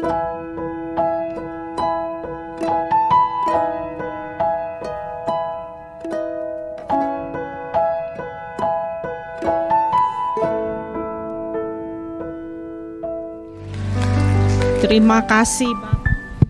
Terima kasih Bapak.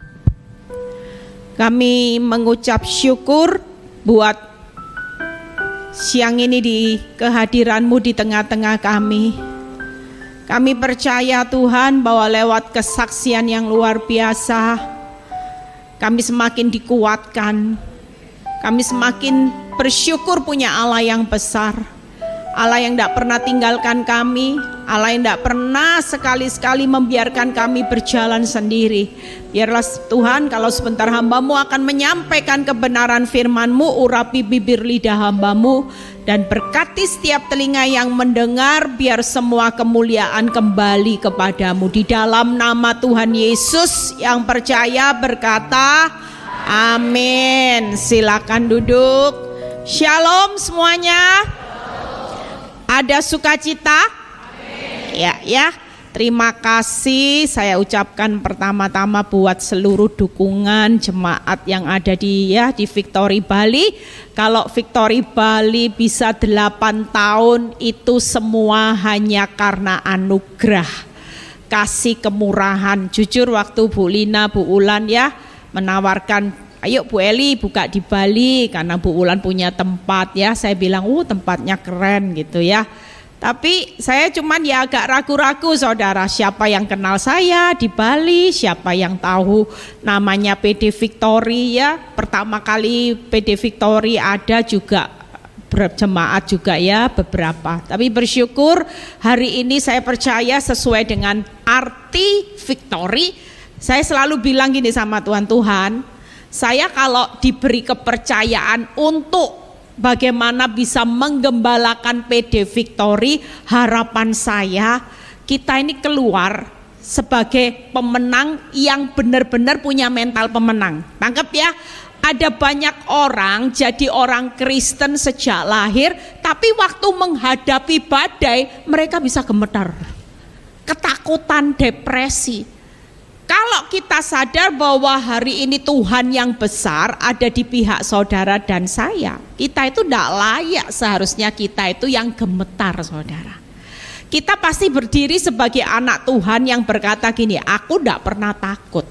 Kami mengucap syukur buat siang ini di kehadiran-Mu di tengah-tengah kami. Kami percaya Tuhan bahwa lewat kesaksian yang luar biasa, kami semakin dikuatkan. Kami semakin bersyukur punya Allah yang besar. Allah yang tidak pernah tinggalkan kami, Allah yang tidak pernah sekali-sekali membiarkan kami berjalan sendiri. Biarlah Tuhan kalau sebentar hamba-Mu akan menyampaikan kebenaran firman-Mu, urapi bibir lidah hamba-Mu, dan berkati setiap telinga yang mendengar, biar semua kemuliaan kembali kepadamu. Di dalam nama Tuhan Yesus yang percaya berkata, amin. Silakan duduk. Shalom semuanya. Ada sukacita? Ya. Terima kasih saya ucapkan pertama-tama buat seluruh dukungan jemaat yang ada di Victory Bali. Kalau Victory Bali bisa 8 tahun itu semua hanya karena anugerah, kasih kemurahan. Jujur waktu Bu Lina, Bu Ulan menawarkan, ayo Bu Eli buka di Bali karena Bu Ulan punya tempat saya bilang tempatnya keren gitu ya. Tapi saya cuman agak ragu-ragu saudara, siapa yang kenal saya di Bali, siapa yang tahu namanya PD Victory pertama kali PD Victory ada juga berjemaat juga beberapa. Tapi bersyukur hari ini saya percaya sesuai dengan arti Victory. Saya selalu bilang gini sama Tuhan, saya kalau diberi kepercayaan untuk bagaimana bisa menggembalakan PD Victory, harapan saya kita ini keluar sebagai pemenang yang benar-benar punya mental pemenang. Tangkap ya, ada banyak orang jadi orang Kristen sejak lahir, tapi waktu menghadapi badai mereka bisa gemetar, ketakutan, depresi. Kalau kita sadar bahwa hari ini Tuhan yang besar ada di pihak saudara dan saya, kita itu tidak layak seharusnya kita itu yang gemetar saudara. Kita pasti berdiri sebagai anak Tuhan yang berkata gini, aku tidak pernah takut.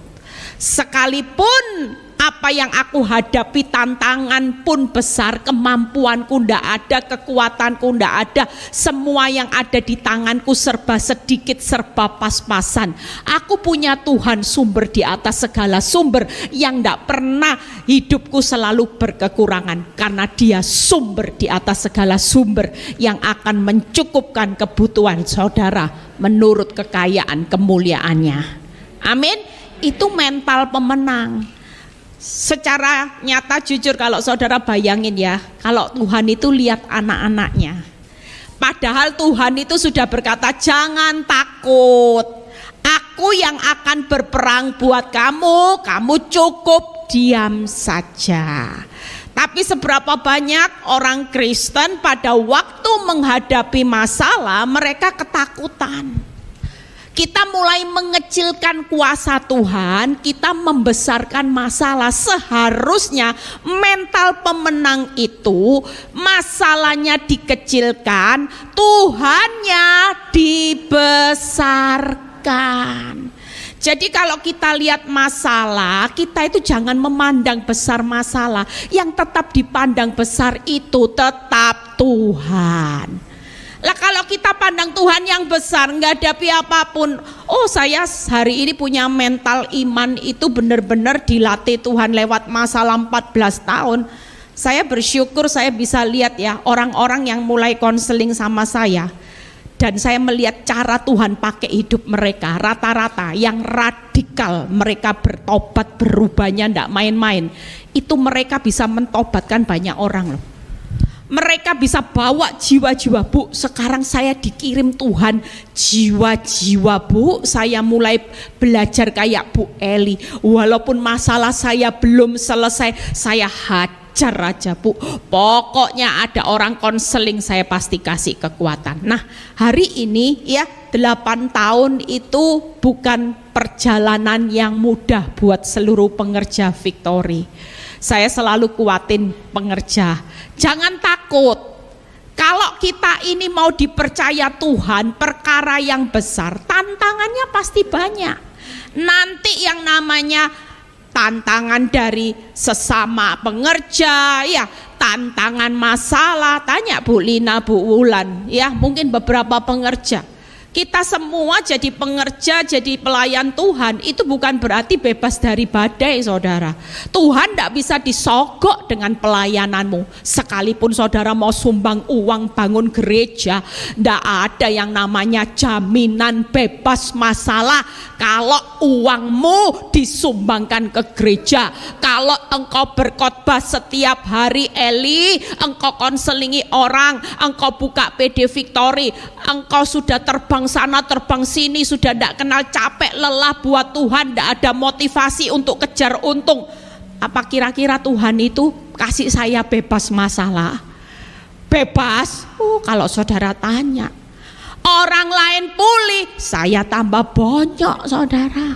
Sekalipun apa yang aku hadapi tantangan pun besar, kemampuanku tidak ada, kekuatanku tidak ada, semua yang ada di tanganku serba sedikit, serba pas-pasan. Aku punya Tuhan sumber di atas segala sumber yang tidak pernah hidupku selalu berkekurangan, karena Dia sumber di atas segala sumber yang akan mencukupkan kebutuhan saudara menurut kekayaan kemuliaannya. Amin. Itu mental pemenang. Secara nyata jujur kalau saudara bayangin kalau Tuhan itu lihat anak-anaknya, padahal Tuhan itu sudah berkata jangan takut, aku yang akan berperang buat kamu, kamu cukup diam saja. Tapi seberapa banyak orang Kristen pada waktu menghadapi masalah mereka ketakutan. Kita mulai mengecilkan kuasa Tuhan, kita membesarkan masalah. Seharusnya mental pemenang itu masalahnya dikecilkan, Tuhannya dibesarkan. Jadi kalau kita lihat masalah, kita itu jangan memandang besar masalah. Yang tetap dipandang besar itu tetap Tuhan. Lah kalau kita pandang Tuhan yang besar, nggak ada apapun. Oh saya hari ini punya mental iman itu benar-benar dilatih Tuhan lewat masalah 14 tahun. Saya bersyukur saya bisa lihat orang-orang yang mulai konseling sama saya. Dan saya melihat cara Tuhan pakai hidup mereka, rata-rata yang radikal, mereka bertobat, berubahnya ndak main-main. Itu mereka bisa mentobatkan banyak orang loh. Mereka bisa bawa jiwa-jiwa, Bu, sekarang saya dikirim Tuhan jiwa-jiwa, Bu. Saya mulai belajar kayak Bu Eli. Walaupun masalah saya belum selesai, saya hajar aja, Bu. Pokoknya ada orang konseling, saya pasti kasih kekuatan. Nah, hari ini 8 tahun itu bukan perjalanan yang mudah buat seluruh pengerja Victory. Saya selalu kuatin pengerja, jangan takut. Kalau kita ini mau dipercaya Tuhan perkara yang besar, tantangannya pasti banyak. Nanti yang namanya tantangan dari sesama pengerja, ya, tantangan masalah, tanya Bu Lina, Bu Wulan, ya, mungkin beberapa pengerja. Kita semua jadi pengerja, jadi pelayan Tuhan, itu bukan berarti bebas dari badai, saudara. Tuhan tidak bisa disogok dengan pelayananmu. Sekalipun saudara mau sumbang uang bangun gereja, tidak ada yang namanya jaminan bebas masalah kalau uangmu disumbangkan ke gereja. Kalau engkau berkhotbah setiap hari, Eli, engkau konselingi orang, engkau buka PD Victory, engkau sudah terbang sana terbang sini, sudah tidak kenal capek lelah buat Tuhan, tidak ada motivasi untuk kejar untung. Apa kira-kira Tuhan itu kasih saya bebas masalah? Bebas? Kalau saudara tanya, orang lain pulih, saya tambah bonyok, saudara.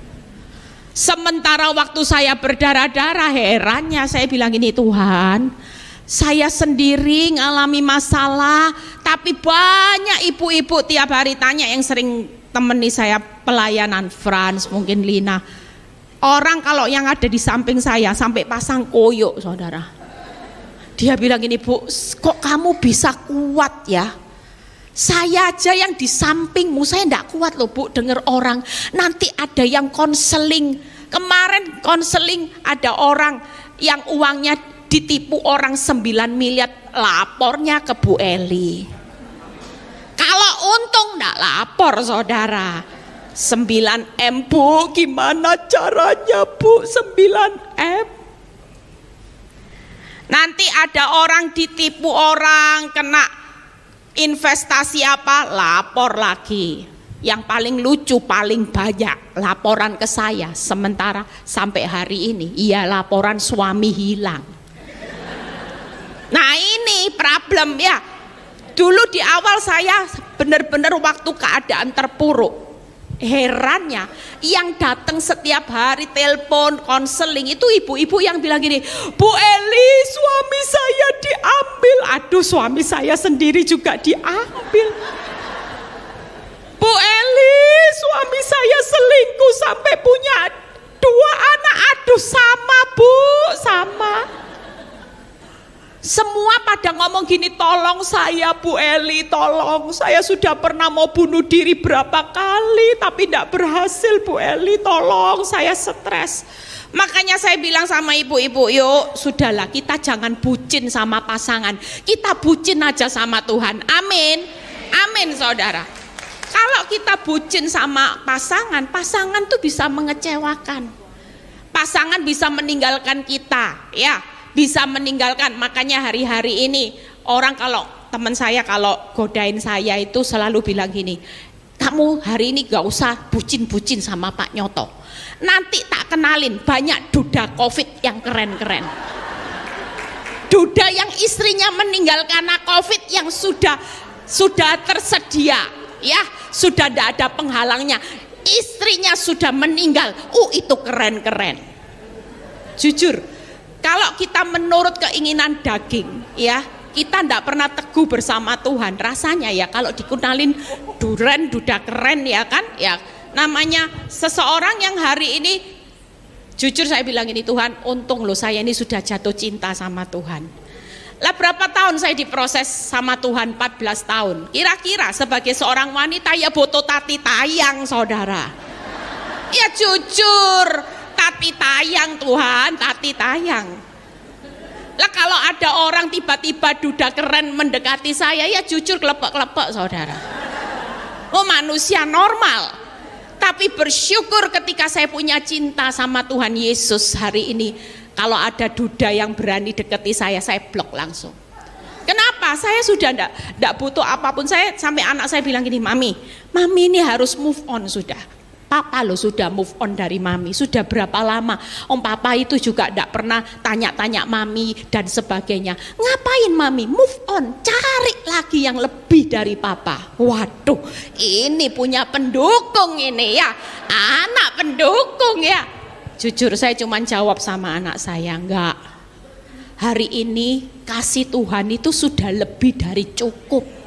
Sementara waktu saya berdarah-darah, herannya saya bilang ini, Tuhan, saya sendiri ngalami masalah, tapi banyak ibu-ibu tiap hari tanya, yang sering temani saya pelayanan, Frans, mungkin Lina. Orang kalau yang ada di samping saya sampai pasang koyok, saudara. Dia bilang gini, Bu, kok kamu bisa kuat ya? Saya aja yang di sampingmu, saya enggak kuat loh, Bu, dengar orang. Nanti ada yang konseling. Kemarin konseling ada orang yang uangnya ditipu orang 9 miliar, lapornya ke Bu Eli. Kalau untung enggak lapor, saudara. 9M, Bu, gimana caranya, Bu? 9M. Nanti ada orang ditipu orang, kena investasi apa, lapor lagi. Yang paling lucu, paling banyak laporan ke saya. Sementara sampai hari ini, iya, laporan suami hilang. Nah ini problem ya. Dulu di awal saya benar-benar waktu keadaan terpuruk. Herannya yang datang setiap hari telepon konseling itu ibu-ibu yang bilang gini, Bu Eli, suami saya diambil. Aduh, suami saya sendiri juga diambil. Bu Eli, suami saya selingkuh sampai punya 2 anak. Aduh, sama, Bu, sama. Semua pada ngomong gini, tolong saya, Bu Eli, tolong. Saya sudah pernah mau bunuh diri berapa kali, tapi tidak berhasil, Bu Eli, tolong, saya stres. Makanya saya bilang sama ibu-ibu, yuk sudahlah, kita jangan bucin sama pasangan, kita bucin aja sama Tuhan. Amin, amin, saudara. Kalau kita bucin sama pasangan, pasangan tuh bisa mengecewakan. Pasangan bisa meninggalkan kita, ya, bisa meninggalkan. Makanya hari-hari ini orang, kalau teman saya kalau godain saya itu selalu bilang gini, kamu hari ini gak usah bucin-bucin sama Pak Nyoto, nanti tak kenalin banyak duda COVID yang keren-keren. Duda yang istrinya meninggal karena COVID, yang sudah tersedia, ya, sudah tidak ada penghalangnya, istrinya sudah meninggal. Itu keren-keren. Jujur, kalau kita menurut keinginan daging, ya, kita tidak pernah teguh bersama Tuhan. Rasanya ya kalau dikenalin duren, duda keren, ya kan, ya, namanya seseorang yang hari ini, jujur saya bilang ini, Tuhan, untung loh saya ini sudah jatuh cinta sama Tuhan. Lah berapa tahun saya diproses sama Tuhan? 14 tahun. Kira-kira sebagai seorang wanita ya boto tati tayang, saudara. Ya jujur, tati tayang, Tuhan, tati tayang. Lah kalau ada orang tiba-tiba duda keren mendekati saya, ya jujur kelepek-kelepek, saudara. Manusia normal. Tapi bersyukur ketika saya punya cinta sama Tuhan Yesus hari ini. Kalau ada duda yang berani deketi saya blok langsung. Kenapa? Saya sudah enggak butuh apapun. Saya sampai anak saya bilang gini, Mami ini harus move on sudah. Papa lo sudah move on dari mami. Sudah berapa lama? Om papa itu juga tidak pernah tanya-tanya mami dan sebagainya. Ngapain mami? Move on. Cari lagi yang lebih dari papa. Waduh, ini punya pendukung ini ya. Anak pendukung ya. Jujur saya cuma jawab sama anak saya, enggak. Hari ini kasih Tuhan itu sudah lebih dari cukup.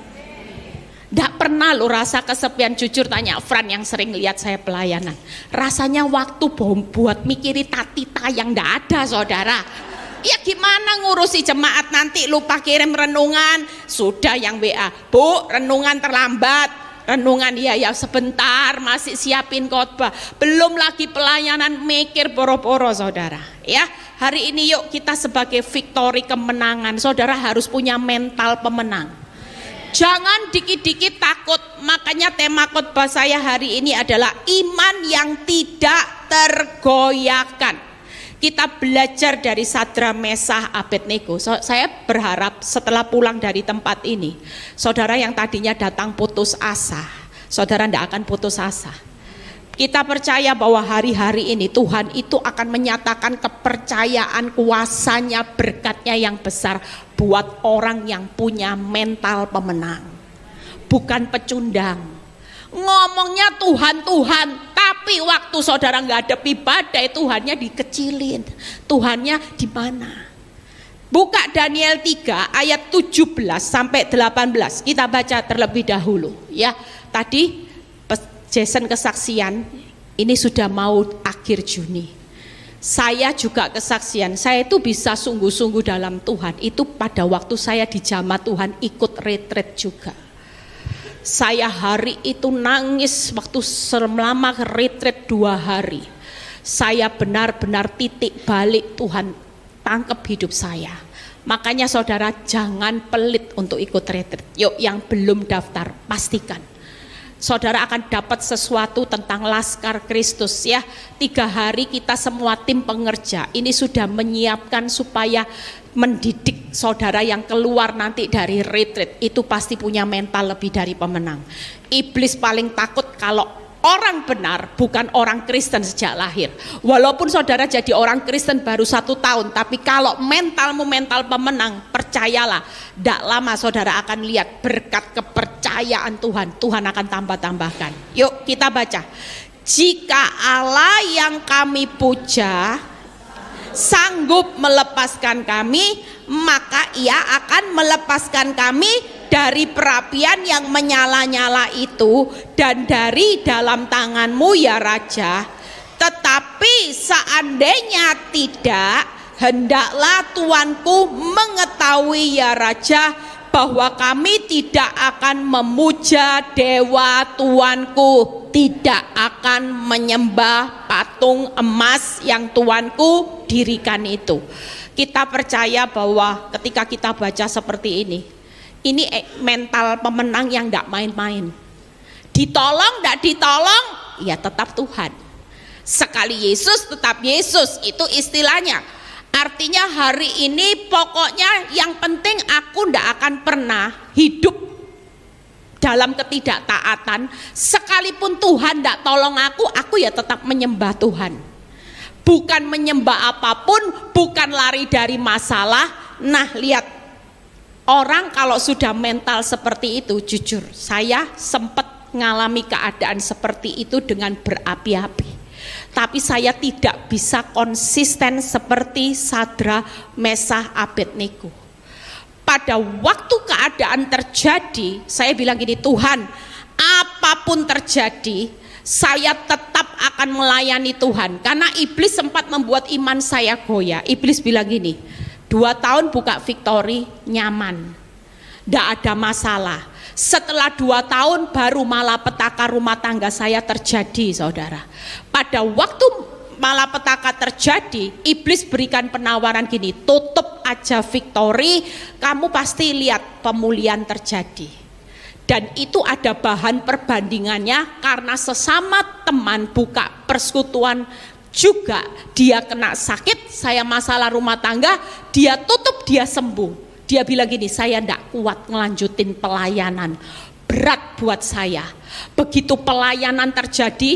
Tidak pernah lo rasa kesepian. Jujur tanya Fran yang sering lihat saya pelayanan, rasanya waktu buat mikiri tatita yang tidak ada saudara. Ya gimana ngurusi jemaat, nanti lupa kirim renungan. Sudah yang WA, Bu renungan terlambat. Renungan ya sebentar, masih siapin khotbah. Belum lagi pelayanan, mikir boro-boro saudara. Ya hari ini yuk kita sebagai victory kemenangan. Saudara harus punya mental pemenang. Jangan dikit-dikit takut. Makanya tema khotbah saya hari ini adalah iman yang tidak tergoyahkan. Kita belajar dari Sadra, Mesah, Abednego. Saya berharap setelah pulang dari tempat ini, saudara yang tadinya datang putus asa, saudara tidak akan putus asa. Kita percaya bahwa hari-hari ini Tuhan itu akan menyatakan kepercayaan, kuasanya, berkatnya yang besar buat orang yang punya mental pemenang. Bukan pecundang. Ngomongnya Tuhan, tapi waktu saudara nggak ada badai, Tuhannya dikecilin. Tuhannya di mana? Buka Daniel 3 ayat 17 sampai 18. Kita baca terlebih dahulu ya. Tadi Jason kesaksian, ini sudah mau akhir Juni. Saya juga kesaksian, saya itu bisa sungguh-sungguh dalam Tuhan. Itu pada waktu saya di jamaah Tuhan ikut retreat juga. Saya hari itu nangis waktu selama retreat 2 hari. Saya benar-benar titik balik, Tuhan tangkap hidup saya. Makanya saudara jangan pelit untuk ikut retreat. Yuk yang belum daftar pastikan. Saudara akan dapat sesuatu tentang Laskar Kristus ya. 3 hari kita semua tim pengerja ini sudah menyiapkan supaya mendidik saudara yang keluar nanti dari retreat itu pasti punya mental lebih dari pemenang. Iblis paling takut kalau orang benar bukan orang Kristen sejak lahir. Walaupun saudara jadi orang Kristen baru 1 tahun, tapi kalau mentalmu mental pemenang, percayalah, tidak lama saudara akan lihat berkat kepercayaan Tuhan. Tuhan akan tambah-tambahkan. Yuk kita baca. Jika Allah yang kami puja sanggup melepaskan kami, maka Ia akan melepaskan kami dari perapian yang menyala-nyala itu dan dari dalam tanganmu ya Raja. Tetapi seandainya tidak, hendaklah tuanku mengetahui ya Raja, bahwa kami tidak akan memuja dewa tuanku, tidak akan menyembah patung emas yang tuanku dirikan itu. Kita percaya bahwa ketika kita baca seperti ini mental pemenang yang tidak main-main. Ditolong, tidak ditolong, ya tetap Tuhan. Sekali Yesus, tetap Yesus, itu istilahnya. Artinya hari ini pokoknya yang penting aku tidak akan pernah hidup dalam ketidaktaatan. Sekalipun Tuhan tidak tolong aku ya tetap menyembah Tuhan. Bukan menyembah apapun, bukan lari dari masalah. Nah lihat, orang kalau sudah mental seperti itu, jujur saya sempat mengalami keadaan seperti itu dengan berapi-api. Tapi saya tidak bisa konsisten seperti Sadra, Mesah, Abednego. Pada waktu keadaan terjadi, saya bilang gini, Tuhan, apapun terjadi, saya tetap akan melayani Tuhan. Karena iblis sempat membuat iman saya goyah. Iblis bilang gini, 2 tahun buka Victory nyaman, tidak ada masalah. Setelah 2 tahun baru malapetaka rumah tangga saya terjadi saudara. Pada waktu malapetaka terjadi, iblis berikan penawaran gini, tutup aja Victory, kamu pasti lihat pemulihan terjadi. Dan itu ada bahan perbandingannya, karena sesama teman buka persekutuan juga, dia kena sakit, saya masalah rumah tangga, dia tutup, dia sembuh. Dia bilang gini, saya tidak kuat ngelanjutin pelayanan, berat buat saya. Begitu pelayanan terjadi,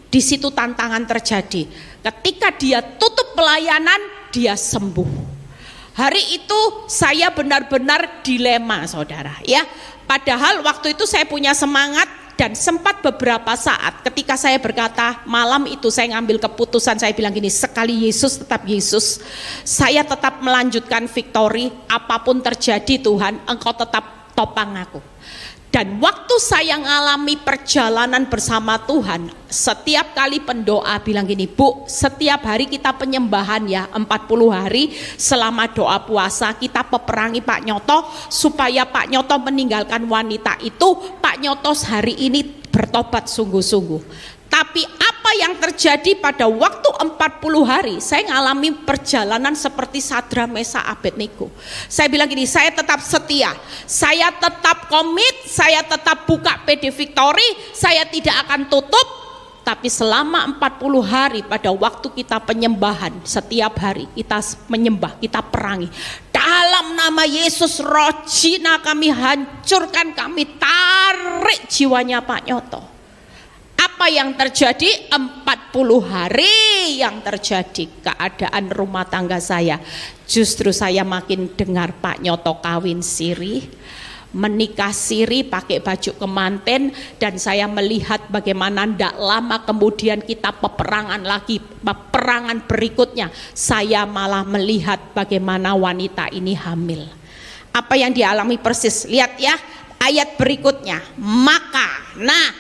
Di situ tantangan terjadi. Ketika dia tutup pelayanan, dia sembuh. Hari itu saya benar-benar dilema, saudara, ya. Padahal waktu itu saya punya semangat dan sempat beberapa saat ketika saya berkata, malam itu saya ngambil keputusan, saya bilang gini, sekali Yesus tetap Yesus. Saya tetap melanjutkan victory, apapun terjadi Tuhan, Engkau tetap topang aku. Dan waktu saya ngalami perjalanan bersama Tuhan, setiap kali pendoa bilang gini, Bu, setiap hari kita penyembahan ya, 40 hari selama doa puasa kita peperangi Pak Nyoto, supaya Pak Nyoto meninggalkan wanita itu. Pak Nyoto hari ini bertobat sungguh-sungguh. Tapi apa yang terjadi pada waktu 40 hari, saya ngalami perjalanan seperti Sadra, Mesa, Abednego. Saya bilang gini, saya tetap setia, saya tetap komit, saya tetap buka PD Victory, saya tidak akan tutup. Tapi selama 40 hari pada waktu kita penyembahan, setiap hari kita menyembah, kita perangi. Dalam nama Yesus, roh Cina kami hancurkan, kami tarik jiwanya Pak Nyoto. Apa yang terjadi? 40 hari yang terjadi keadaan rumah tangga saya. Justru saya makin dengar Pak Nyoto kawin siri, menikah siri, pakai baju kemanten, dan saya melihat bagaimana tidak lama kemudian kita peperangan lagi, peperangan berikutnya. Saya malah melihat bagaimana wanita ini hamil. Apa yang dialami persis, lihat ya ayat berikutnya. Maka,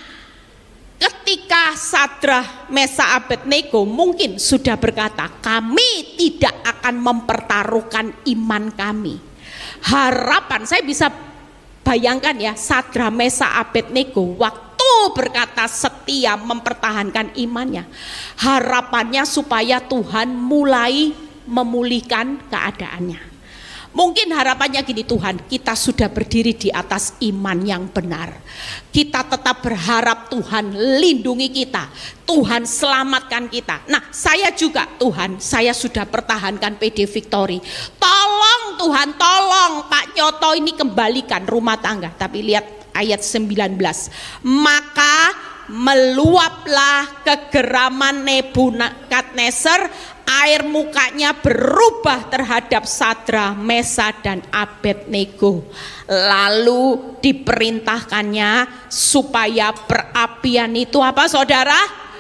ketika Sadra, Mesa, Abednego mungkin sudah berkata, kami tidak akan mempertaruhkan iman kami. Harapan, saya bisa bayangkan ya, Sadra, Mesa, Abednego waktu berkata setia mempertahankan imannya. Harapannya supaya Tuhan mulai memulihkan keadaannya. Mungkin harapannya gini, Tuhan, kita sudah berdiri di atas iman yang benar. Kita tetap berharap Tuhan lindungi kita, Tuhan selamatkan kita. Nah, saya juga, Tuhan, saya sudah pertahankan PD Victory. Tolong Tuhan, tolong Pak Nyoto ini kembalikan rumah tangga. Tapi lihat ayat 19. Maka meluaplah kegeraman Nebukadnezar, air mukanya berubah terhadap Sadra, Mesa, dan Abednego. Lalu diperintahkannya supaya perapian itu apa, saudara?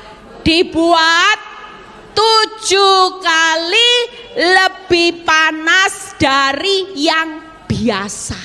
Dibuat 7 kali lebih panas dari yang biasa.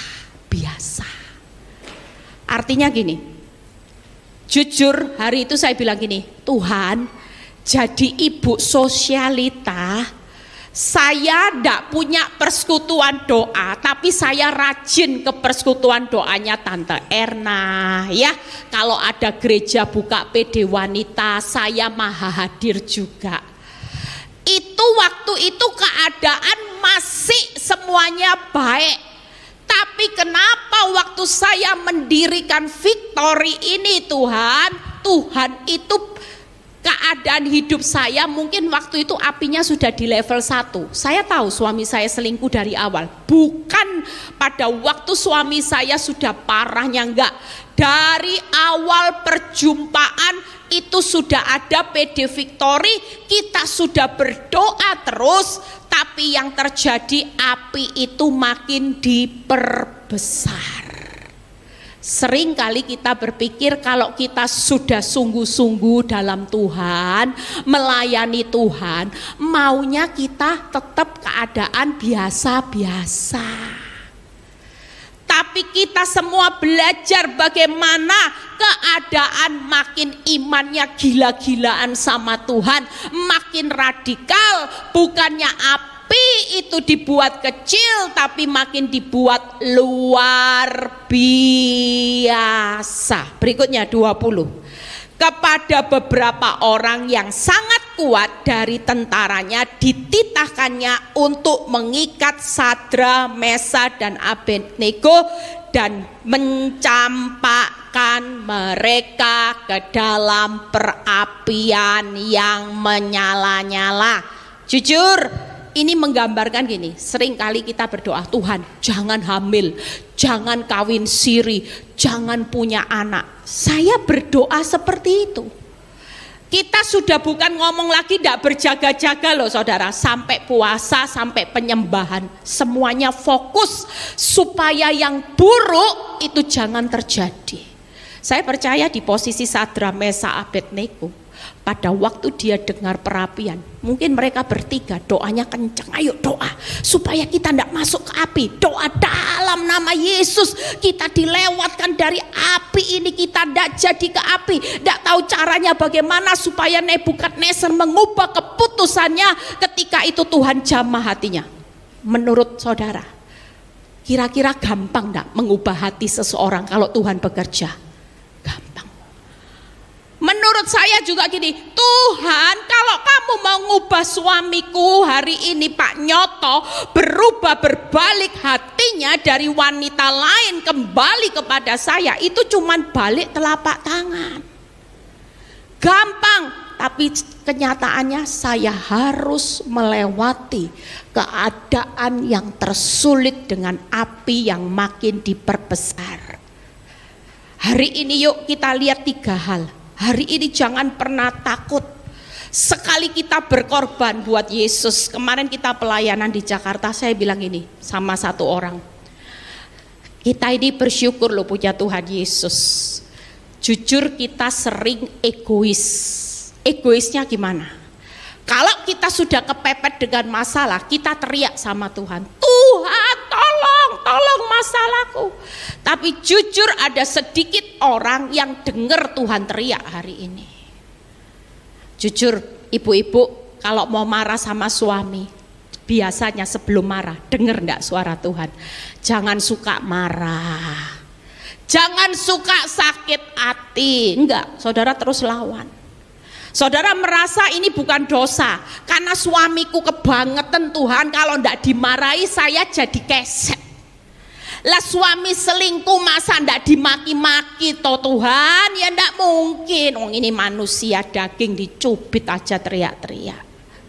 Artinya gini, jujur hari itu saya bilang gini, Tuhan, jadi ibu sosialita, saya tidak punya persekutuan doa, tapi saya rajin ke persekutuan doanya Tante Erna ya. Kalau ada gereja buka PD wanita, saya maha hadir juga. Itu waktu itu keadaan masih semuanya baik. Tapi kenapa waktu saya mendirikan Victory ini, Tuhan itu keadaan hidup saya mungkin waktu itu apinya sudah di level 1. Saya tahu suami saya selingkuh dari awal. Bukan pada waktu suami saya sudah parahnya, enggak. Dari awal perjumpaan itu sudah ada PD Victory, kita sudah berdoa terus. Tapi yang terjadi, api itu makin diperbesar. Sering kali kita berpikir kalau kita sudah sungguh-sungguh dalam Tuhan, melayani Tuhan, maunya kita tetap keadaan biasa-biasa. Tapi kita semua belajar bagaimana keadaan makin imannya gila-gilaan sama Tuhan, makin radikal, bukannya api itu dibuat kecil tapi makin dibuat luar biasa. Berikutnya 20. Kepada beberapa orang yang sangat kuat dari tentaranya dititahkannya untuk mengikat Sadra, Mesa, dan Abednego dan mencampakkan mereka ke dalam perapian yang menyala-nyala. Jujur, ini menggambarkan gini, sering kali kita berdoa, Tuhan jangan hamil, jangan kawin siri, jangan punya anak. Saya berdoa seperti itu. Kita sudah bukan ngomong lagi tidak berjaga-jaga loh saudara, sampai puasa, sampai penyembahan, semuanya fokus supaya yang buruk itu jangan terjadi. Saya percaya di posisi Sadra, Mesa, Abednego, pada waktu dia dengar perapian, mungkin mereka bertiga doanya kencang, ayo doa supaya kita tidak masuk ke api, doa dalam nama Yesus, kita dilewatkan dari api ini, kita tidak jadi ke api. Tidak tahu caranya bagaimana supaya Nebukadnezar mengubah keputusannya. Ketika itu Tuhan jamah hatinya. Menurut saudara, kira-kira gampang tidak mengubah hati seseorang kalau Tuhan bekerja? Gampang. Menurut saya juga gini, Tuhan kalau kamu mau ngubah suamiku hari ini Pak Nyoto, berubah berbalik hatinya dari wanita lain kembali kepada saya, itu cuman balik telapak tangan. Gampang, tapi kenyataannya saya harus melewati keadaan yang tersulit dengan api yang makin diperbesar. Hari ini yuk kita lihat 3 hal. Hari ini jangan pernah takut. Sekali kita berkorban buat Yesus. Kemarin kita pelayanan di Jakarta, saya bilang ini sama satu orang. Kita ini bersyukur loh punya Tuhan Yesus. Jujur kita sering egois. Egoisnya gimana? Kalau kita sudah kepepet dengan masalah, kita teriak sama Tuhan. Tuhan tolong masalahku. Tapi jujur ada sedikit orang yang dengar Tuhan teriak hari ini. Jujur ibu-ibu kalau mau marah sama suami, biasanya sebelum marah dengar enggak suara Tuhan? Jangan suka marah, jangan suka sakit hati. Enggak, saudara terus lawan. Saudara merasa ini bukan dosa, karena suamiku kebangetan Tuhan, kalau enggak dimarahi saya jadi keset. Lah suami selingkuh masa ndak dimaki-maki toh Tuhan? Ya ndak mungkin. Oh ini manusia daging dicubit aja teriak-teriak.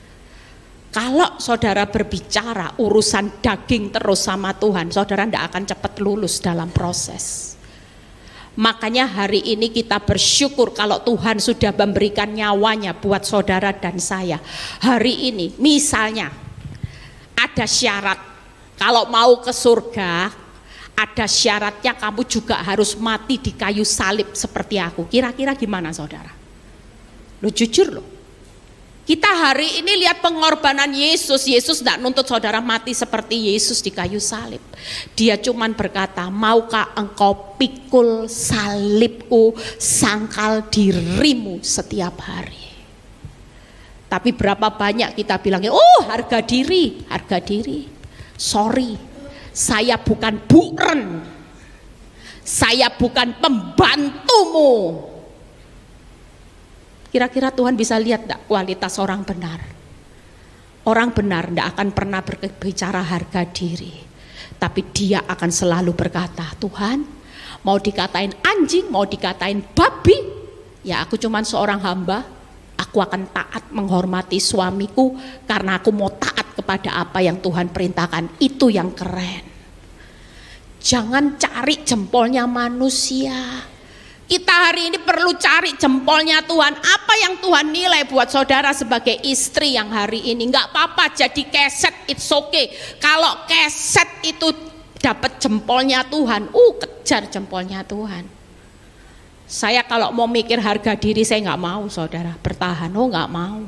Kalau saudara berbicara urusan daging terus sama Tuhan, saudara ndak akan cepat lulus dalam proses. Makanya hari ini kita bersyukur kalau Tuhan sudah memberikan nyawanya buat saudara dan saya. Hari ini misalnya ada syarat, kalau mau ke surga ada syaratnya, kamu juga harus mati di kayu salib seperti aku. Kira-kira gimana saudara? Lu jujur loh. Kita hari ini lihat pengorbanan Yesus. Yesus tidak nuntut saudara mati seperti Yesus di kayu salib. Dia cuman berkata, maukah engkau pikul salibku, sangkal dirimu setiap hari. Tapi berapa banyak kita bilangnya, oh harga diri. Sorry. Saya bukan buren, saya bukan pembantumu. Kira-kira Tuhan bisa lihat enggak kualitas orang benar? Orang benar enggak akan pernah berbicara harga diri, tapi dia akan selalu berkata, Tuhan mau dikatain anjing, mau dikatain babi, ya aku cuman seorang hamba. Aku akan taat menghormati suamiku karena aku mau taat kepada apa yang Tuhan perintahkan. Itu yang keren. Jangan cari jempolnya manusia. Kita hari ini perlu cari jempolnya Tuhan. Apa yang Tuhan nilai buat saudara sebagai istri yang hari ini? Enggak apa-apa jadi keset, it's okay. Kalau keset itu dapat jempolnya Tuhan, kejar jempolnya Tuhan. Saya kalau mau mikir harga diri saya nggak mau saudara bertahan, nggak mau.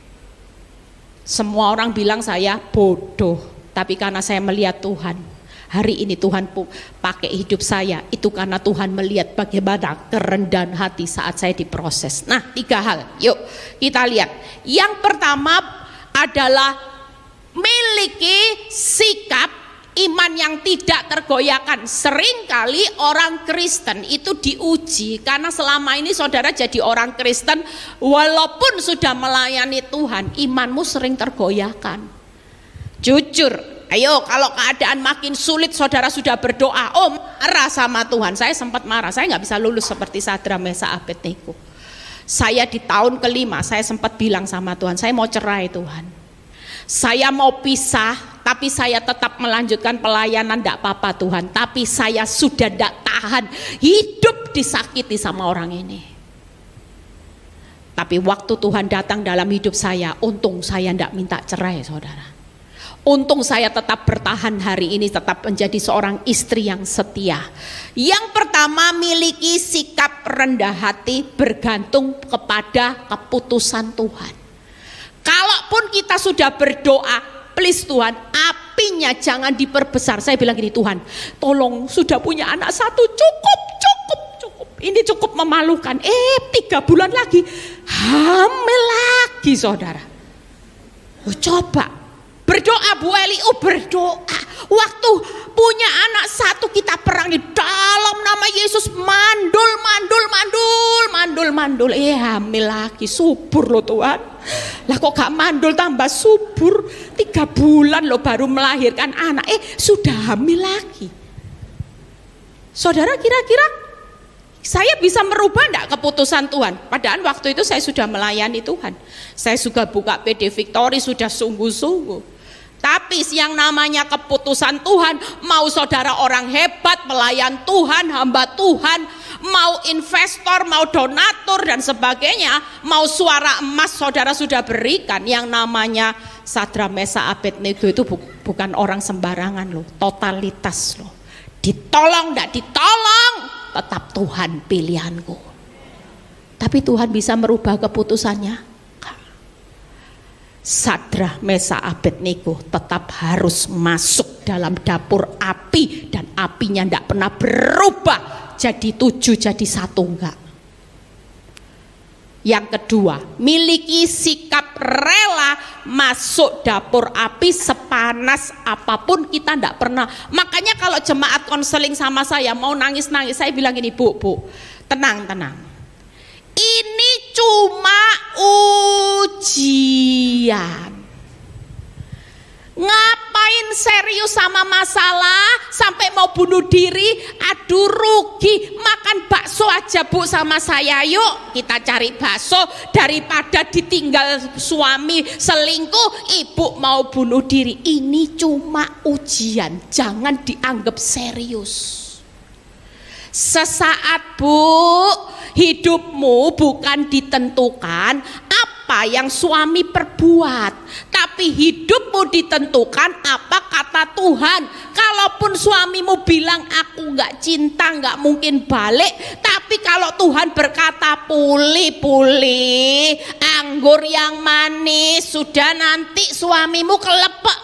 Semua orang bilang saya bodoh, tapi karena saya melihat Tuhan, hari ini Tuhan pakai hidup saya, itu karena Tuhan melihat bagaimana kerendahan hati saat saya diproses. Nah 3 hal, yuk kita lihat. Yang pertama adalah miliki sikap iman yang tidak tergoyahkan. Seringkali orang Kristen itu diuji karena selama ini saudara jadi orang Kristen, walaupun sudah melayani Tuhan, imanmu sering tergoyahkan. Jujur, ayo kalau keadaan makin sulit saudara sudah berdoa, marah sama Tuhan. Saya sempat marah, saya nggak bisa lulus seperti Sadra, Mesa, Abednego. Saya di tahun ke-5 saya sempat bilang sama Tuhan, saya mau cerai Tuhan. Saya mau pisah, tapi saya tetap melanjutkan pelayanan, tidak apa-apa Tuhan. Tapi saya sudah tidak tahan hidup disakiti sama orang ini. Tapi waktu Tuhan datang dalam hidup saya, untung saya tidak minta cerai, saudara. Untung saya tetap bertahan hari ini, tetap menjadi seorang istri yang setia. Yang pertama, miliki sikap rendah hati, bergantung kepada keputusan Tuhan. Kalaupun kita sudah berdoa, please Tuhan, apinya jangan diperbesar. Saya bilang gini, Tuhan, tolong, sudah punya anak satu, cukup. Ini cukup memalukan. 3 bulan lagi hamil lagi, saudara. Coba berdoa, Bu Eli, berdoa. Waktu punya anak satu kita perangi dalam nama Yesus, mandul. Hamil lagi, subur loh Tuhan. Lah kok gak mandul tambah subur, 3 bulan loh baru melahirkan anak, sudah hamil lagi. Saudara, kira-kira saya bisa merubah enggak keputusan Tuhan? Padahal waktu itu saya sudah melayani Tuhan. Saya sudah buka PD Victory, sudah sungguh-sungguh. Tapi yang namanya keputusan Tuhan, mau saudara orang hebat, melayan Tuhan, hamba Tuhan, mau investor, mau donatur dan sebagainya, mau suara emas saudara sudah berikan. Yang namanya Sadra Mesa Abednego itu bukan orang sembarangan loh, totalitas loh. Ditolong enggak ditolong, tetap Tuhan pilihanku. Tapi Tuhan bisa merubah keputusannya. Sadra Mesa Abednego tetap harus masuk dalam dapur api, dan apinya tidak pernah berubah jadi 7 jadi 1, enggak. Yang kedua, miliki sikap rela masuk dapur api sepanas apapun, kita tidak pernah. Makanya kalau jemaat konseling sama saya mau nangis-nangis, saya bilang gini, Bu, tenang. Ini cuma ujian. Ngapain serius sama masalah sampai mau bunuh diri? Aduh, rugi. Makan bakso aja Bu sama saya, yuk kita cari bakso daripada ditinggal suami selingkuh, ibu mau bunuh diri. Ini cuma ujian, jangan dianggap serius. Sesaat Bu, hidupmu bukan ditentukan apa yang suami perbuat, tapi hidupmu ditentukan apa kata Tuhan. Kalaupun suamimu bilang aku nggak cinta, nggak mungkin balik, tapi kalau Tuhan berkata puli anggur yang manis, sudah nanti suamimu kelepek.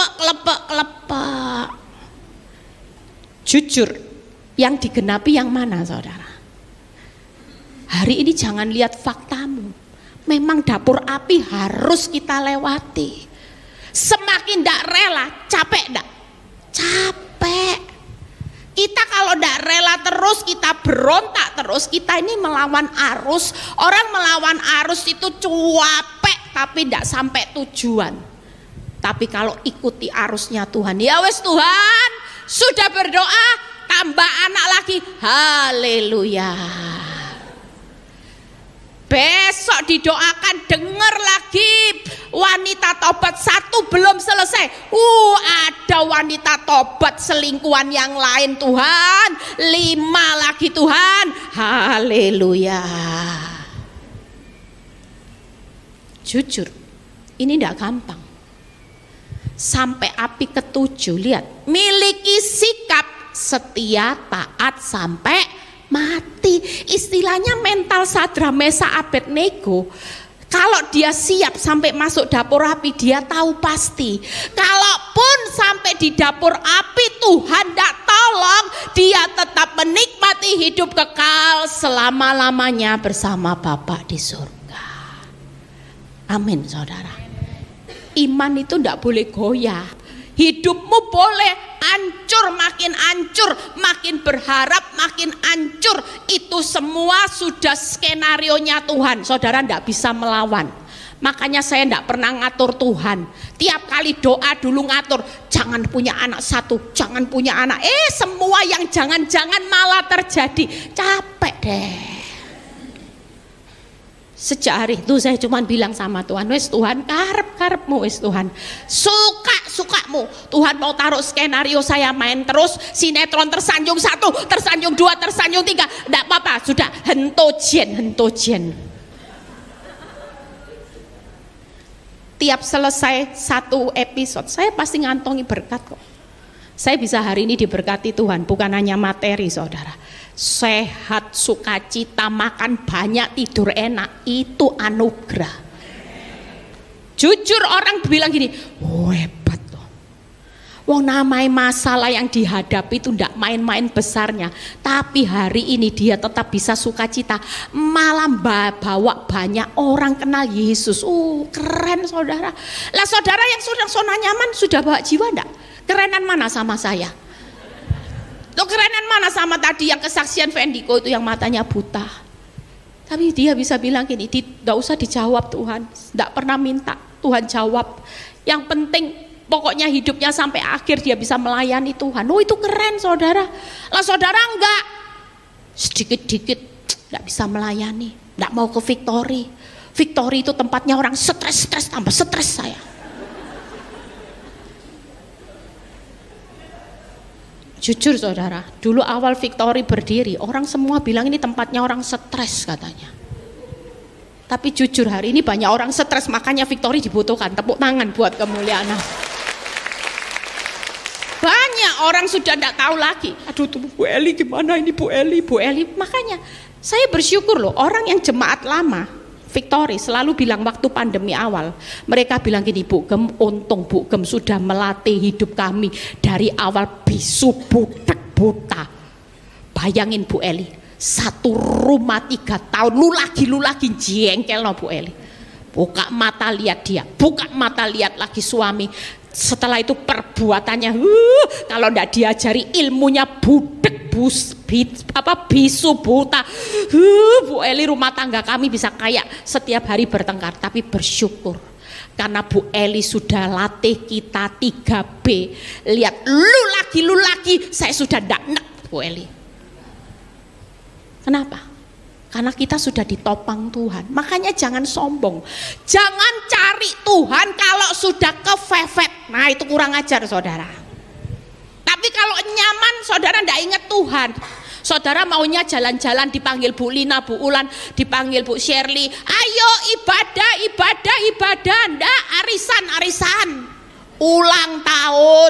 Jujur, yang digenapi yang mana, saudara? Hari ini jangan lihat faktamu. Memang dapur api harus kita lewati. Semakin tidak rela, capek enggak? Capek. Kita kalau tidak rela terus, kita berontak terus, kita ini melawan arus. Orang melawan arus itu capek tapi tidak sampai tujuan. Tapi kalau ikuti arusnya Tuhan, ya wes Tuhan, sudah berdoa, tambah anak lagi, haleluya. Besok didoakan, dengar lagi wanita tobat 1 belum selesai. Ada wanita tobat selingkuhan yang lain Tuhan, 5 lagi Tuhan, haleluya. Jujur, ini tidak gampang. Sampai api ke-7, lihat, miliki sikap setia taat sampai mati. Istilahnya mental Sadra Mesa Abednego. Kalau dia siap sampai masuk dapur api, dia tahu pasti. Kalaupun sampai di dapur api Tuhan tidak tolong, dia tetap menikmati hidup kekal selama-lamanya bersama Bapa di surga. Amin, saudara. Iman itu tidak boleh goyah. Hidupmu boleh hancur, makin berharap makin hancur. Itu semua sudah skenarionya Tuhan. Saudara tidak bisa melawan. Makanya saya tidak pernah ngatur Tuhan. Tiap kali doa dulu ngatur, jangan punya anak 1, jangan punya anak. Semua yang jangan-jangan malah terjadi. Capek deh. Sejak hari itu saya cuma bilang sama Tuhan, wes Tuhan, karep-karepmu wes Tuhan, suka-sukamu. Tuhan mau taruh skenario saya main terus, sinetron tersanjung 1, tersanjung 2, tersanjung 3, enggak apa-apa, sudah hento jen. tiap selesai satu episode, saya pasti ngantongi berkat kok. Saya bisa hari ini diberkati Tuhan, bukan hanya materi saudara. Sehat, sukacita, makan banyak, tidur enak, itu anugerah. Jujur orang bilang gini, oh hebat loh. Wong namanya masalah yang dihadapi itu ndak main-main besarnya. Tapi hari ini dia tetap bisa sukacita, malah bawa banyak orang kenal Yesus. Keren saudara. Lah saudara yang sudah zona nyaman sudah bawa jiwa ndak? Kerenan mana sama saya? Loh kerenan mana sama tadi yang kesaksian Vendiko itu yang matanya buta? Tapi dia bisa bilang gini, tidak usah dijawab Tuhan, tidak pernah minta, Tuhan jawab. Yang penting pokoknya hidupnya sampai akhir dia bisa melayani Tuhan. Oh itu keren saudara. Lah saudara enggak, sedikit-dikit tidak bisa melayani, tidak mau ke Victory. Victory itu tempatnya orang stres, tambah stres saya. Jujur saudara, dulu awal Victory berdiri, orang semua bilang ini tempatnya orang stres katanya. Tapi jujur hari ini banyak orang stres, makanya Victory dibutuhkan. Tepuk tangan buat kemuliaan. Banyak orang sudah tidak tahu lagi. Aduh tuh Bu Eli gimana ini Bu Eli. Makanya saya bersyukur loh, orang yang jemaat lama Victory selalu bilang waktu pandemi awal, mereka bilang gini, Bu Gem, untung Bu Gem sudah melatih hidup kami dari awal bisu budak buta. Bayangin Bu Eli, satu rumah 3 tahun, lu lagi jengkel no Bu Eli. Buka mata lihat dia, buka mata lihat lagi suami. Setelah itu perbuatannya, kalau ndak diajari ilmunya budek bisu buta. Bu Eli rumah tangga kami bisa kayak setiap hari bertengkar, tapi bersyukur karena Bu Eli sudah latih kita 3B. Lihat lu lagi, saya sudah ndak nek Bu Eli. Kenapa? Karena kita sudah ditopang Tuhan. Makanya jangan sombong, jangan cari Tuhan kalau sudah kefefet. Nah itu kurang ajar saudara. Tapi kalau nyaman saudara ndak ingat Tuhan, saudara maunya jalan-jalan dipanggil Bu Lina, Bu Ulan, dipanggil Bu Shirley, ayo ibadah, ndak arisan, ulang tahun.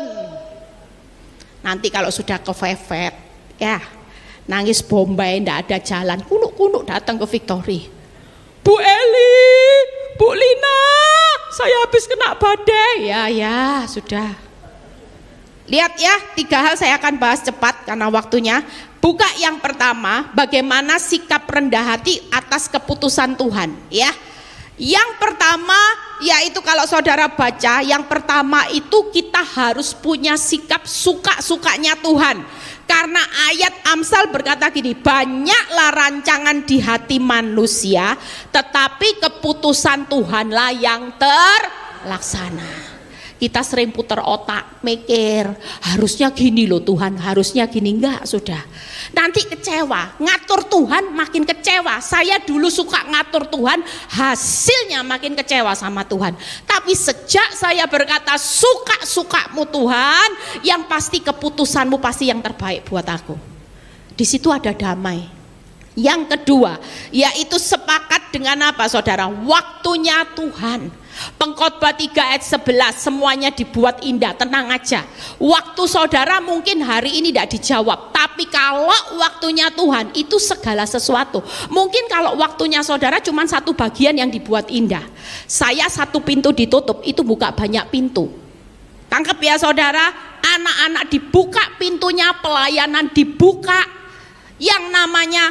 Nanti kalau sudah kefefet, ya nangis Bombay, ndak ada jalan, kunuk datang ke Victory. Bu Eli, Bu Lina, saya habis kena badai. Ya sudah. Lihat ya, 3 hal saya akan bahas cepat karena waktunya. Buka yang pertama, bagaimana sikap rendah hati atas keputusan Tuhan, ya. Yang pertama yaitu kalau saudara baca, yang pertama itu kita harus punya sikap suka-sukanya Tuhan. Karena ayat Amsal berkata gini, banyaklah rancangan di hati manusia, tetapi keputusan Tuhanlah yang terlaksana. Kita sering putar otak, mikir, harusnya gini loh Tuhan, harusnya gini, enggak sudah. Nanti kecewa, ngatur Tuhan makin kecewa. Saya dulu suka ngatur Tuhan, hasilnya makin kecewa sama Tuhan. Tapi sejak saya berkata suka-sukamu Tuhan, yang pasti keputusanmu pasti yang terbaik buat aku. Di situ ada damai. Yang kedua, yaitu sepakat dengan apa saudara? Waktunya Tuhan. Pengkhotbah 3 ayat 11, semuanya dibuat indah, tenang aja. Waktu saudara mungkin hari ini tidak dijawab, tapi kalau waktunya Tuhan itu segala sesuatu. Mungkin kalau waktunya saudara cuma satu bagian yang dibuat indah. Saya satu pintu ditutup, itu buka banyak pintu. Tangkap ya saudara, anak-anak dibuka pintunya, pelayanan dibuka, yang namanya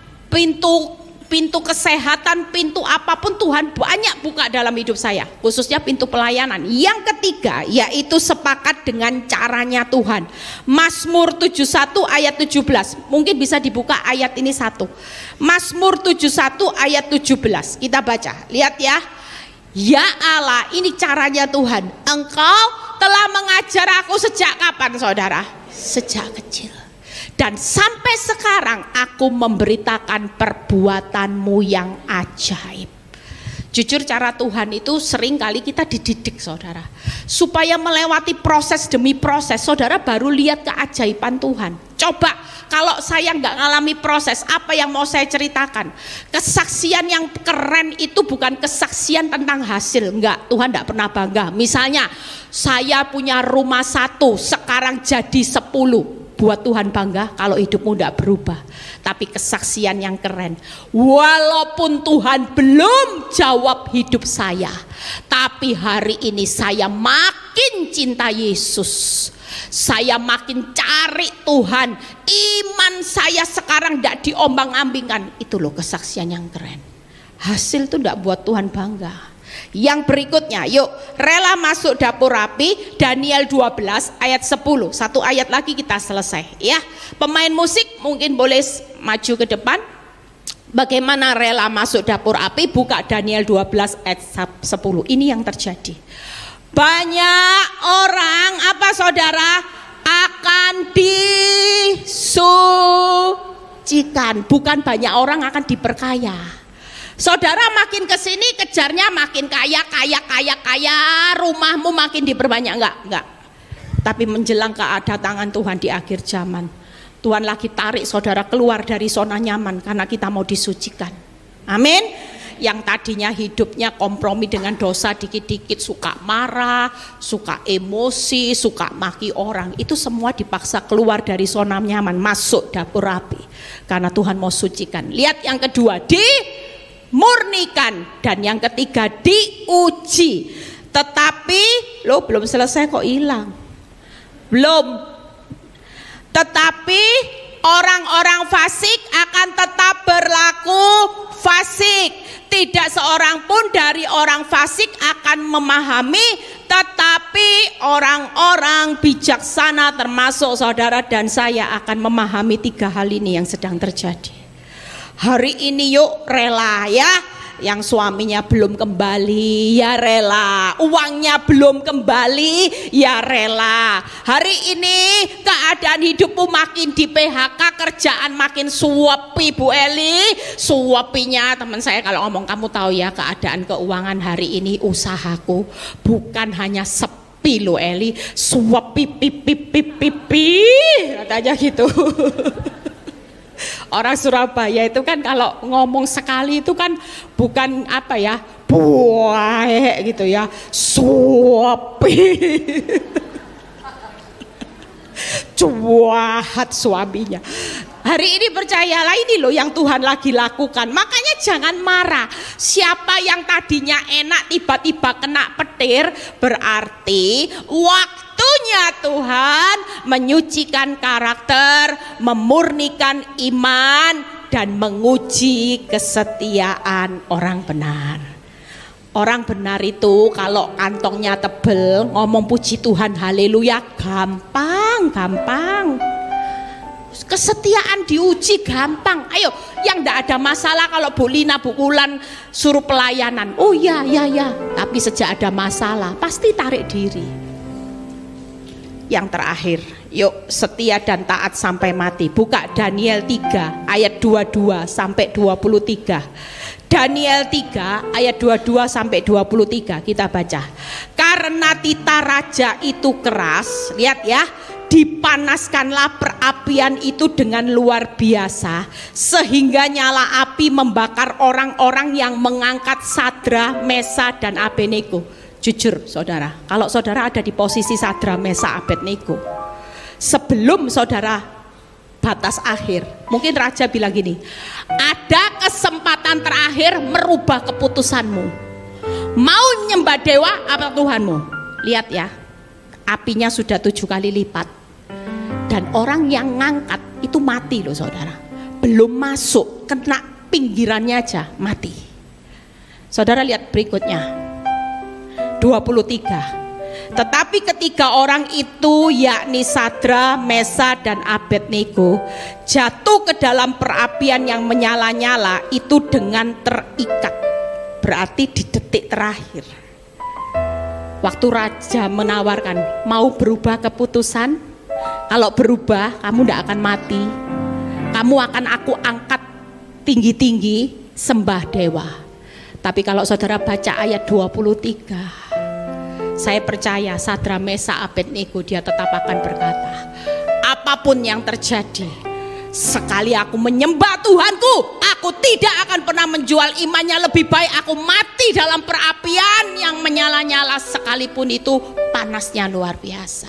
pintu kesehatan, pintu apapun Tuhan banyak buka dalam hidup saya, khususnya pintu pelayanan. Yang ketiga yaitu sepakat dengan caranya Tuhan. Mazmur 71 ayat 17, mungkin bisa dibuka ayat ini satu. Mazmur 71 ayat 17, kita baca, lihat ya. Ya Allah, ini caranya Tuhan, Engkau telah mengajar aku sejak kapan saudara? Sejak kecil. Dan sampai sekarang aku memberitakan perbuatanmu yang ajaib. Jujur cara Tuhan itu sering kali kita dididik saudara, supaya melewati proses demi proses, saudara baru lihat keajaiban Tuhan. Coba kalau saya nggak ngalami proses, apa yang mau saya ceritakan? Kesaksian yang keren itu bukan kesaksian tentang hasil, enggak, Tuhan nggak pernah bangga. Misalnya saya punya rumah 1, sekarang jadi 10. Buat Tuhan bangga kalau hidupmu tidak berubah. Tapi kesaksian yang keren, walaupun Tuhan belum jawab hidup saya, tapi hari ini saya makin cinta Yesus, saya makin cari Tuhan, iman saya sekarang tidak diombang-ambingkan. Itu loh kesaksian yang keren. Hasil itu tidak buat Tuhan bangga. Yang berikutnya, yuk, rela masuk dapur api, Daniel 12 ayat 10. Satu ayat lagi kita selesai ya. Pemain musik mungkin boleh maju ke depan. Bagaimana rela masuk dapur api? Buka Daniel 12 ayat 10. Ini yang terjadi. Banyak orang apa saudara akan disucikan. Bukan banyak orang akan diperkaya. Saudara makin kesini kejarnya makin kaya, rumahmu makin diperbanyak, enggak. Tapi menjelang kedatangan Tuhan di akhir zaman, Tuhan lagi tarik saudara keluar dari zona nyaman karena kita mau disucikan. Amin. Yang tadinya hidupnya kompromi dengan dosa dikit-dikit, suka marah, suka emosi, suka maki orang, itu semua dipaksa keluar dari zona nyaman, masuk dapur api karena Tuhan mau sucikan. Lihat yang kedua, murnikan, dan yang ketiga diuji. Tetapi lo belum selesai kok hilang. Belum. Tetapi orang-orang fasik akan tetap berlaku fasik. Tidak seorang pun dari orang fasik akan memahami, tetapi orang-orang bijaksana termasuk saudara dan saya akan memahami 3 hal ini yang sedang terjadi. Hari ini yuk rela ya, yang suaminya belum kembali ya rela, uangnya belum kembali ya rela. Hari ini keadaan hidupmu makin di PHK, kerjaan makin suapi Bu Eli, suapinya teman saya kalau ngomong, kamu tahu ya keadaan keuangan hari ini usahaku bukan hanya sepi loh Eli, suapi pipi katanya gitu. Orang Surabaya itu kan kalau ngomong sekali itu kan bukan apa ya, buah gitu ya, suapi. Cuahat suaminya. Hari ini percayalah, ini loh yang Tuhan lagi lakukan. Makanya jangan marah. Siapa yang tadinya enak tiba-tiba kena petir, berarti waktunya Tuhan menyucikan karakter, memurnikan iman, dan menguji kesetiaan orang benar. Orang benar itu kalau kantongnya tebel, ngomong puji Tuhan haleluya gampang. Kesetiaan diuji gampang. Ayo, yang ndak ada masalah kalau Bu Lina, Bu Ulan suruh pelayanan. Oh ya. Tapi sejak ada masalah pasti tarik diri. Yang terakhir, yuk, setia dan taat sampai mati. Buka Daniel 3 ayat 22 sampai 23. Daniel 3 ayat 22 sampai 23 kita baca. Karena tita raja itu keras, lihat ya, dipanaskanlah perapian itu dengan luar biasa, sehingga nyala api membakar orang-orang yang mengangkat Sadra, Mesa, dan Abednego. Jujur saudara, kalau saudara ada di posisi Sadra, Mesa, Abednego, sebelum saudara batas akhir, mungkin raja bilang gini, ada kesempatan terakhir merubah keputusanmu, mau nyembah dewa apa Tuhanmu. Lihat ya, apinya sudah 7 kali lipat, dan orang yang ngangkat itu mati loh saudara, belum masuk, kena pinggirannya aja mati. Saudara lihat berikutnya 23. Tetapi ketiga orang itu, yakni Sadra, Mesa, dan Abednego, jatuh ke dalam perapian yang menyala-nyala itu dengan terikat. Berarti di detik terakhir, waktu raja menawarkan, mau berubah keputusan? Kalau berubah, kamu tidak akan mati. Kamu akan aku angkat tinggi-tinggi, sembah dewa. Tapi kalau saudara baca ayat 23, saya percaya Sadra, Mesa, Abednego dia tetap akan berkata, apapun yang terjadi, sekali aku menyembah Tuhanku, aku tidak akan pernah menjual imannya. Lebih baik aku mati dalam perapian yang menyala-nyala, sekalipun itu panasnya luar biasa.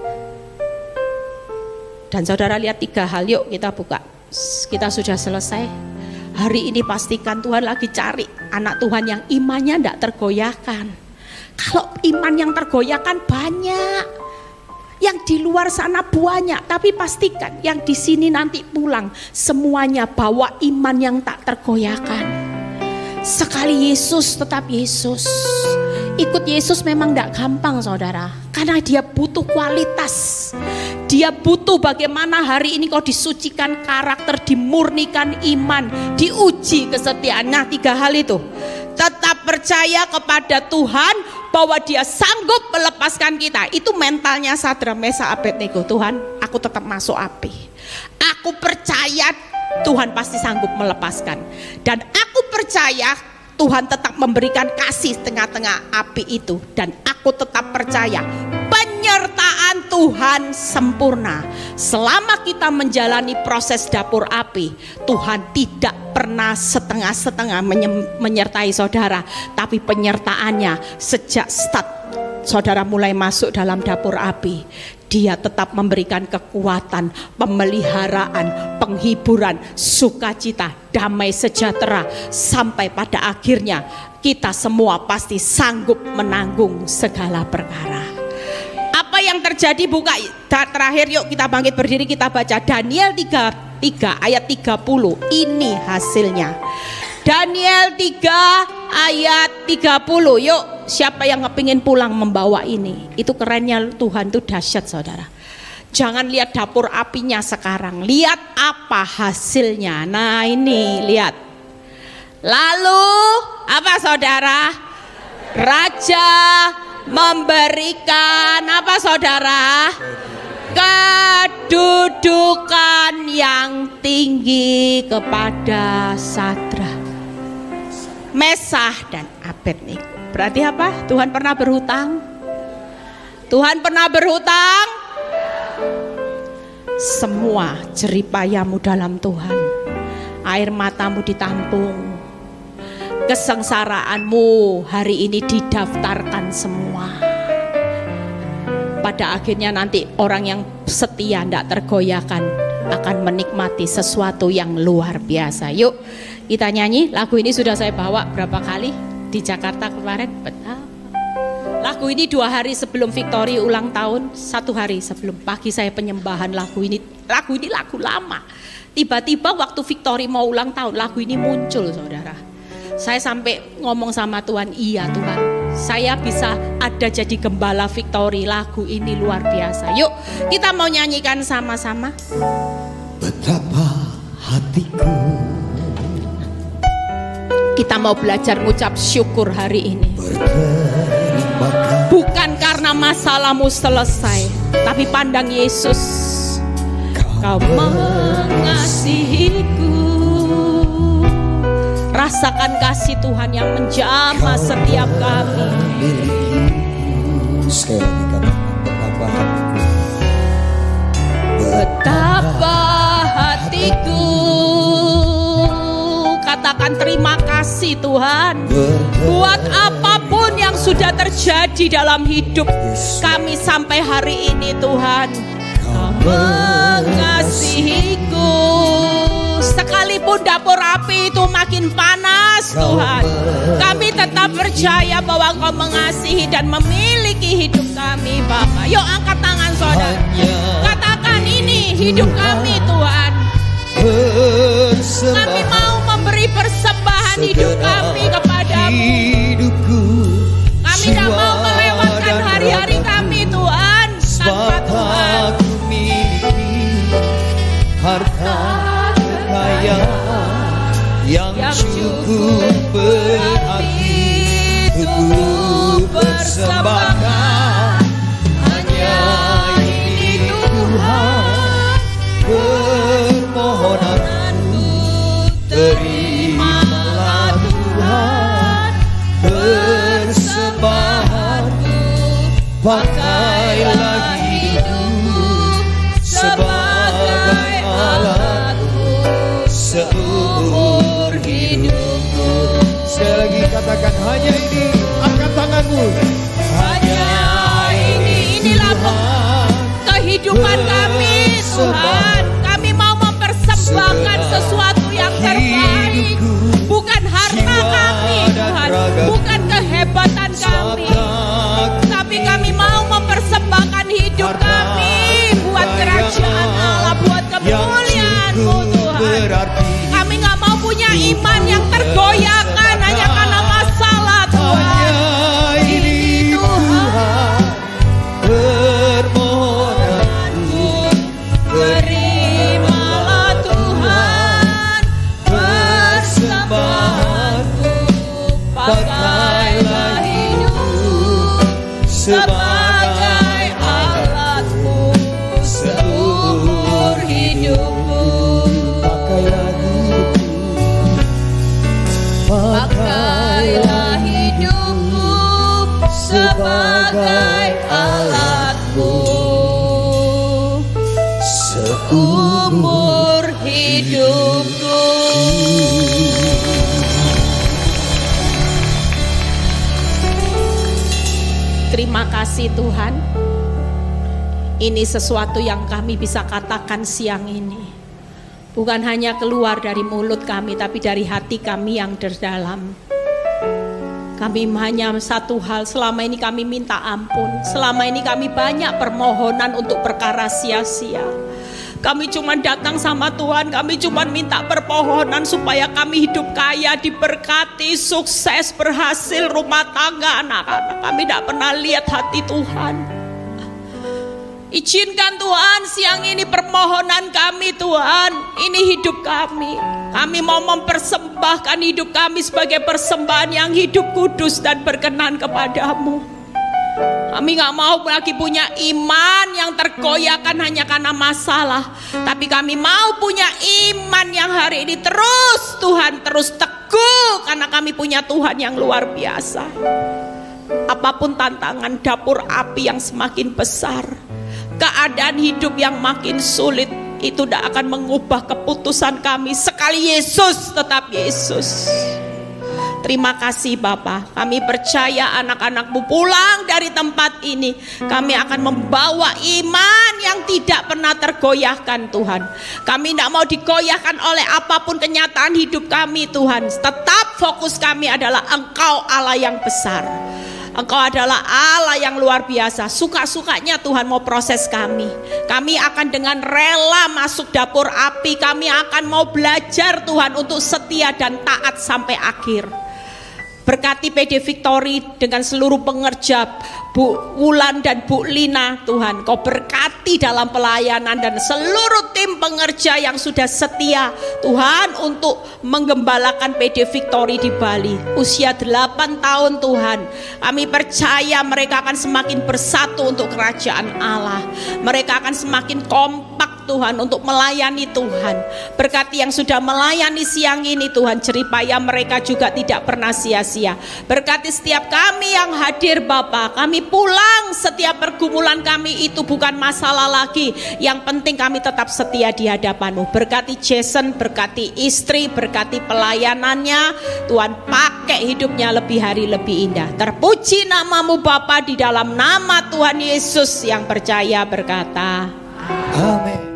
Dan saudara lihat 3 hal, yuk kita buka. Kita sudah selesai. Hari ini pastikan Tuhan lagi cari anak Tuhan yang imannya tidak tergoyahkan. Kalau iman yang tergoyahkan banyak, yang di luar sana banyak, tapi pastikan yang di sini nanti pulang semuanya bawa iman yang tak tergoyahkan. Sekali Yesus tetap Yesus. Ikut Yesus memang tidak gampang saudara, karena dia butuh kualitas. Dia butuh bagaimana hari ini kau disucikan karakter, dimurnikan iman, diuji kesetiaan. Nah 3 hal itu. Tetap percaya kepada Tuhan bahwa dia sanggup melepaskan kita. Itu mentalnya Sadra, Mesa, Abednego. Tuhan, aku tetap masuk api. Aku percaya Tuhan pasti sanggup melepaskan. Dan aku percaya Tuhan tetap memberikan kasih tengah-tengah api itu. Dan aku tetap percaya penyertaan Tuhan sempurna. Selama kita menjalani proses dapur api, Tuhan tidak pernah setengah-setengah menyertai saudara, tapi penyertaannya sejak start saudara mulai masuk dalam dapur api, dia tetap memberikan kekuatan, pemeliharaan, penghiburan, sukacita, damai sejahtera, sampai pada akhirnya kita semua pasti sanggup menanggung segala perkara. Apa yang terjadi? Buka terakhir, yuk kita bangkit berdiri, kita baca Daniel 3 ayat 30. Ini hasilnya. Daniel 3 ayat 30. Yuk, siapa yang kepingin pulang membawa ini? Itu kerennya Tuhan, itu dahsyat saudara. Jangan lihat dapur apinya sekarang, lihat apa hasilnya. Nah ini lihat. Lalu apa saudara? Raja memberikan apa saudara? Kedudukan yang tinggi kepada Sadra, Mesah dan Abednego. Berarti apa? Tuhan pernah berhutang? Tuhan pernah berhutang? Semua jeripayamu dalam Tuhan, air matamu ditampung, kesengsaraanmu hari ini didaftarkan semua. Pada akhirnya nanti orang yang setia tidak tergoyahkan akan menikmati sesuatu yang luar biasa. Yuk kita nyanyi. Lagu ini sudah saya bawa berapa kali di Jakarta kemarin. Lagu ini 2 hari sebelum Victory ulang tahun, 1 hari sebelum pagi saya penyembahan lagu ini. Lagu ini lagu lama. Tiba-tiba waktu Victory mau ulang tahun, lagu ini muncul saudara. Saya sampai ngomong sama Tuhan, iya Tuhan, saya bisa ada jadi gembala Victory. Lagu ini luar biasa. Yuk kita mau nyanyikan sama-sama. Betapa hatiku. Kita mau belajar ngucap syukur hari ini. Bukan karena masalahmu selesai, tapi pandang Yesus. Kau mengasihiku. Rasakan kasih Tuhan yang menjamah setiap kami. Sekali lagi katakan betapa hatiku. Katakan terima kasih Tuhan buat apapun yang sudah terjadi dalam hidup kami sampai hari ini Tuhan. Kau mengasihiku. Sekalipun dapur api itu makin panas Tuhan, kami tetap percaya bahwa Kau mengasihi dan memiliki hidup kami Bapa. Yuk angkat tangan saudara, katakan ini hidup kami Tuhan. Kami mau memberi persembahan hidup kami kepadamu. Kami tidak mau melewatkan hari-hari kami Tuhan tanpa Tuhan. Harta yang cukup berarti untuk persembahkan. Hanya ini Tuhan permohonanku, terimalah Tuhan Pakailah hidupku sebagai alatmu seumur hidupku. Sekali lagi katakan, hanya ini, angkat tanganmu. Hanya ini, inilah kehidupan kami Tuhan. Kami mau mempersembahkan sesuatu yang terbaik, bukan harta kami Tuhan, bukan kehebatan kami, tapi kami mau mempersembahkan hidup kami buat kerajaan Allah, buat kemuliaan-Mu Tuhan. Kami gak mau punya iman yang tergoyahkan hanya karena masalah Tuhan. Ini Tuhan permohonanku, terimalah Tuhan persembahanku. Pakailah hidupku sebagai alatmu seumur hidupku. Pakailah hidupku sebagai alatmu seumur hidupku. Terima kasih Tuhan. Ini sesuatu yang kami bisa katakan siang ini. Bukan hanya keluar dari mulut kami, tapi dari hati kami yang terdalam. Kami hanya satu hal, selama ini kami minta ampun. Selama ini kami banyak permohonan untuk perkara sia-sia. Kami cuma datang sama Tuhan, kami cuma minta permohonan supaya kami hidup kaya, diberkati, sukses, berhasil, rumah tangga, anak-anak. Kami tidak pernah lihat hati Tuhan. Izinkan Tuhan siang ini permohonan kami Tuhan, ini hidup kami. Kami mau mempersembahkan hidup kami sebagai persembahan yang hidup kudus dan berkenan kepadamu. Kami gak mau lagi punya iman yang tergoyahkan hanya karena masalah, tapi kami mau punya iman yang hari ini terus Tuhan, terus teguh, karena kami punya Tuhan yang luar biasa. Apapun tantangan, dapur api yang semakin besar, keadaan hidup yang makin sulit, itu tidak akan mengubah keputusan kami. Sekali Yesus, tetap Yesus. Terima kasih Bapa. Kami percaya anak-anak-Mu pulang dari tempat ini, kami akan membawa iman yang tidak pernah tergoyahkan Tuhan. Kami tidak mau digoyahkan oleh apapun kenyataan hidup kami Tuhan. Tetap fokus kami adalah Engkau Allah yang besar. Engkau adalah Allah yang luar biasa. Suka-sukanya Tuhan mau proses kami. Kami akan dengan rela masuk dapur api. Kami akan mau belajar Tuhan untuk setia dan taat sampai akhir. Berkati PD Victory dengan seluruh pengerja, Bu Wulan dan Bu Lina Tuhan. Kau berkati dalam pelayanan dan seluruh tim pengerja yang sudah setia Tuhan untuk menggembalakan PD Victory di Bali. Usia 8 tahun Tuhan. Kami percaya mereka akan semakin bersatu untuk kerajaan Allah. Mereka akan semakin kompak Tuhan untuk melayani Tuhan. Berkati yang sudah melayani siang ini Tuhan, jeripaya mereka juga tidak pernah sia-sia. Berkati setiap kami yang hadir Bapa, kami pulang, setiap pergumulan kami itu bukan masalah lagi. Yang penting kami tetap setia di hadapan-Mu. Berkati Jason, berkati istri, berkati pelayanannya. Tuhan pakai hidupnya lebih hari lebih indah. Terpuji nama-Mu Bapa, di dalam nama Tuhan Yesus yang percaya berkata, amin.